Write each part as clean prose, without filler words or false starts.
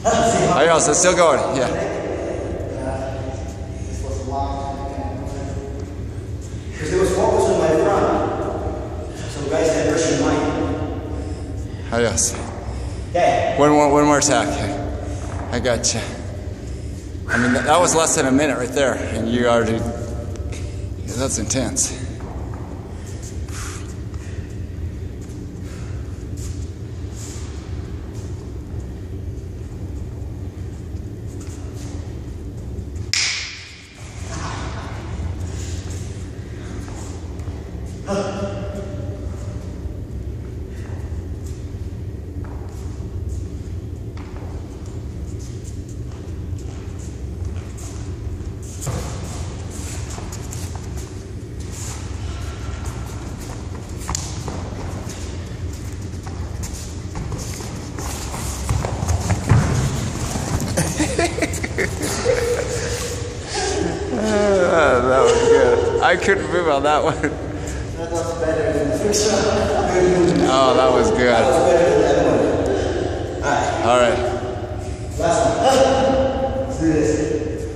Adios, it's still going, yeah. Because there was focus on my front. So guys had Russian mind. Adios. Okay. One more attack. I got you. I mean, that was less than a minute right there, and you already, that's intense. That was good. I couldn't move on that one. That was better than the first one. Oh, that was good. That was better than that one. All right. Last one. Let's do this.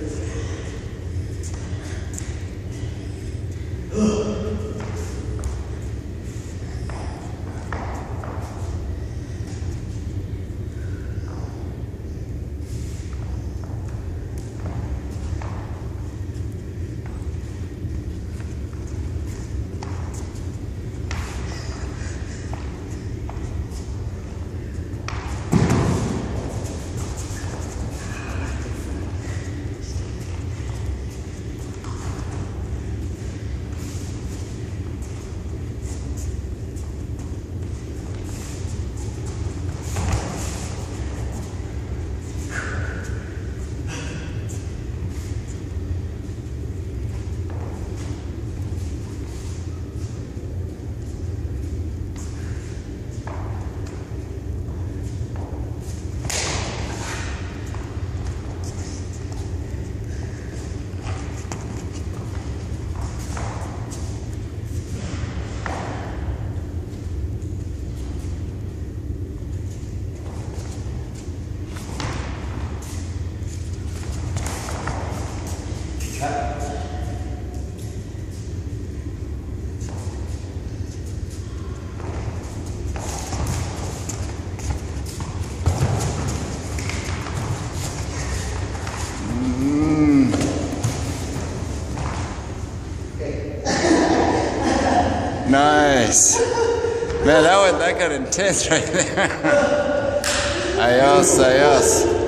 Nice. Man, that got intense right there. Adios, adios.